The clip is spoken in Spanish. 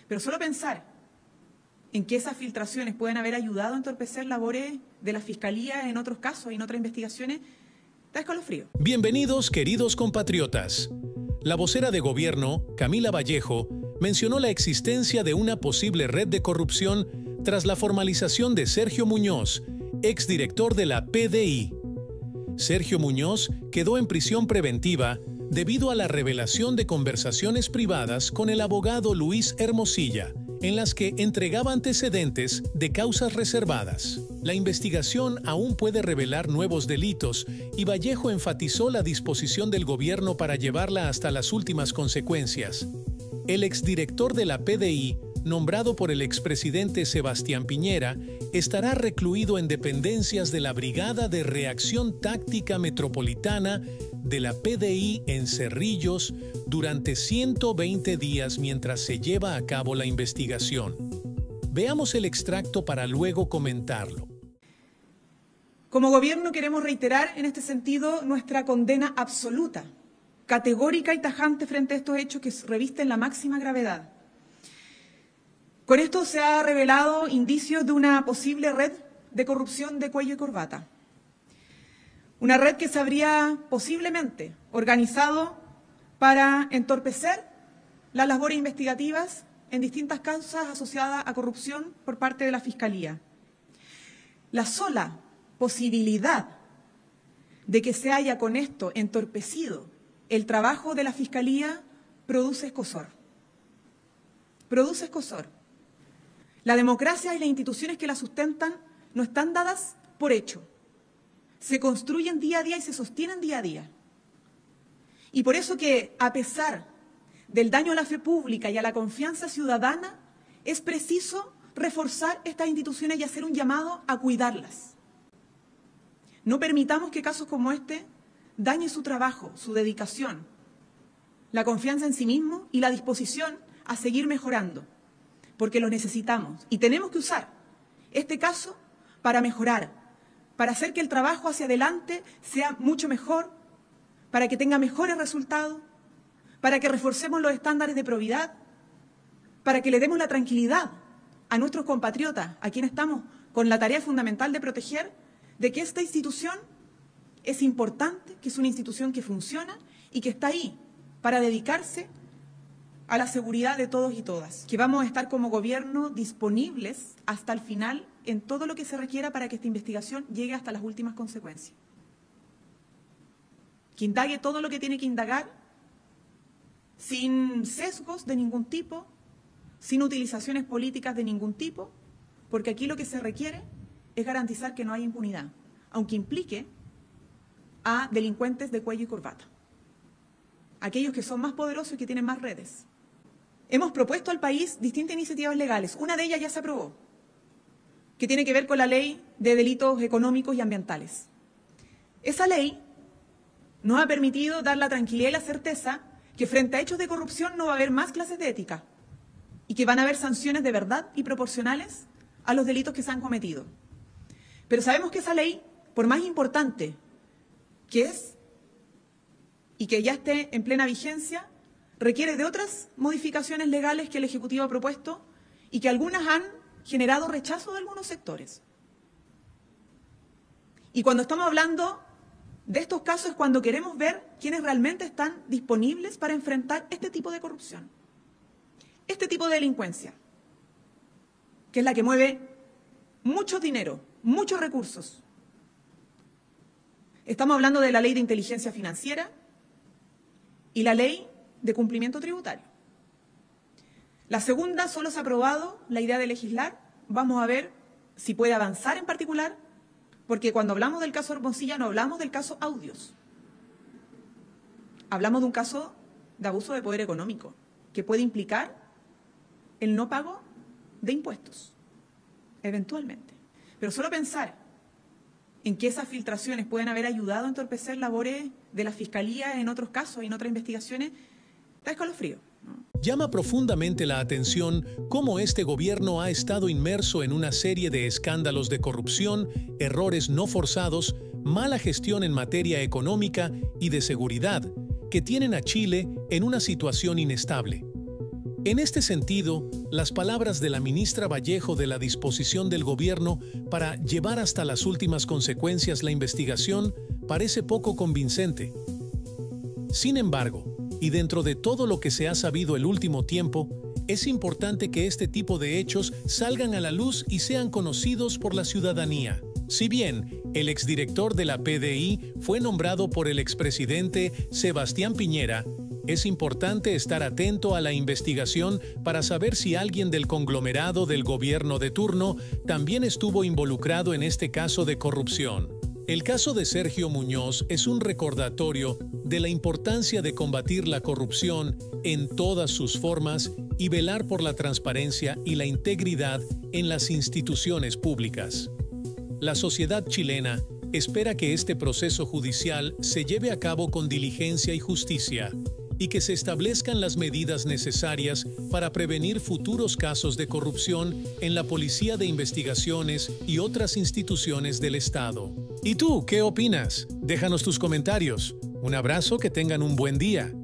Pero solo pensar en que esas filtraciones pueden haber ayudado a entorpecer labores de la Fiscalía en otros casos y en otras investigaciones, da escalofrío. Bienvenidos, queridos compatriotas. La vocera de gobierno, Camila Vallejo, mencionó la existencia de una posible red de corrupción tras la formalización de Sergio Muñoz, exdirector de la PDI. Sergio Muñoz quedó en prisión preventiva debido a la revelación de conversaciones privadas con el abogado Luis Hermosilla, en las que entregaba antecedentes de causas reservadas. La investigación aún puede revelar nuevos delitos y Vallejo enfatizó la disposición del gobierno para llevarla hasta las últimas consecuencias. El exdirector de la PDI, nombrado por el expresidente Sebastián Piñera, estará recluido en dependencias de la Brigada de Reacción Táctica Metropolitana de la PDI en Cerrillos durante 120 días mientras se lleva a cabo la investigación. Veamos el extracto para luego comentarlo. Como gobierno queremos reiterar en este sentido nuestra condena absoluta, categórica y tajante frente a estos hechos que revisten la máxima gravedad. Con esto se ha revelado indicios de una posible red de corrupción de cuello y corbata. Una red que se habría posiblemente organizado para entorpecer las labores investigativas en distintas causas asociadas a corrupción por parte de la Fiscalía. La sola posibilidad de que se haya con esto entorpecido el trabajo de la Fiscalía produce escozor. Produce escozor. La democracia y las instituciones que la sustentan no están dadas por hecho. Se construyen día a día y se sostienen día a día. Y por eso que, a pesar del daño a la fe pública y a la confianza ciudadana, es preciso reforzar estas instituciones y hacer un llamado a cuidarlas. No permitamos que casos como este dañen su trabajo, su dedicación, la confianza en sí mismo y la disposición a seguir mejorando, porque los necesitamos y tenemos que usar este caso para mejorar, para hacer que el trabajo hacia adelante sea mucho mejor, para que tenga mejores resultados, para que reforcemos los estándares de probidad, para que le demos la tranquilidad a nuestros compatriotas, a quienes estamos con la tarea fundamental de proteger, de que esta institución es importante, que es una institución que funciona y que está ahí para dedicarse a la seguridad de todos y todas, que vamos a estar como gobierno disponibles hasta el final en todo lo que se requiera para que esta investigación llegue hasta las últimas consecuencias. Que indague todo lo que tiene que indagar, sin sesgos de ningún tipo, sin utilizaciones políticas de ningún tipo, porque aquí lo que se requiere es garantizar que no haya impunidad, aunque implique a delincuentes de cuello y corbata, aquellos que son más poderosos y que tienen más redes. Hemos propuesto al país distintas iniciativas legales. Una de ellas ya se aprobó, que tiene que ver con la ley de delitos económicos y ambientales. Esa ley nos ha permitido dar la tranquilidad y la certeza que frente a hechos de corrupción no va a haber más clases de ética y que van a haber sanciones de verdad y proporcionales a los delitos que se han cometido. Pero sabemos que esa ley, por más importante que es y que ya esté en plena vigencia, requiere de otras modificaciones legales que el Ejecutivo ha propuesto y que algunas han generado rechazo de algunos sectores. Y cuando estamos hablando de estos casos es cuando queremos ver quiénes realmente están disponibles para enfrentar este tipo de corrupción, este tipo de delincuencia, que es la que mueve mucho dinero, muchos recursos. Estamos hablando de la ley de inteligencia financiera y la ley de cumplimiento tributario. La segunda solo se ha aprobado la idea de legislar. Vamos a ver si puede avanzar en particular, porque cuando hablamos del caso Hermosilla no hablamos del caso Audios. Hablamos de un caso de abuso de poder económico que puede implicar el no pago de impuestos, eventualmente. Pero solo pensar en que esas filtraciones pueden haber ayudado a entorpecer labores de la Fiscalía en otros casos y en otras investigaciones, da escalofrío, ¿no? Llama profundamente la atención cómo este gobierno ha estado inmerso en una serie de escándalos de corrupción, errores no forzados, mala gestión en materia económica y de seguridad, que tienen a Chile en una situación inestable. En este sentido, las palabras de la ministra Vallejo de la disposición del gobierno para llevar hasta las últimas consecuencias la investigación parece poco convincente. Sin embargo, y dentro de todo lo que se ha sabido el último tiempo, es importante que este tipo de hechos salgan a la luz y sean conocidos por la ciudadanía. Si bien el exdirector de la PDI fue nombrado por el expresidente Sebastián Piñera, es importante estar atento a la investigación para saber si alguien del conglomerado del gobierno de turno también estuvo involucrado en este caso de corrupción. El caso de Sergio Muñoz es un recordatorio de la importancia de combatir la corrupción en todas sus formas y velar por la transparencia y la integridad en las instituciones públicas. La sociedad chilena espera que este proceso judicial se lleve a cabo con diligencia y justicia, y que se establezcan las medidas necesarias para prevenir futuros casos de corrupción en la Policía de Investigaciones y otras instituciones del Estado. ¿Y tú, qué opinas? Déjanos tus comentarios. Un abrazo, que tengan un buen día.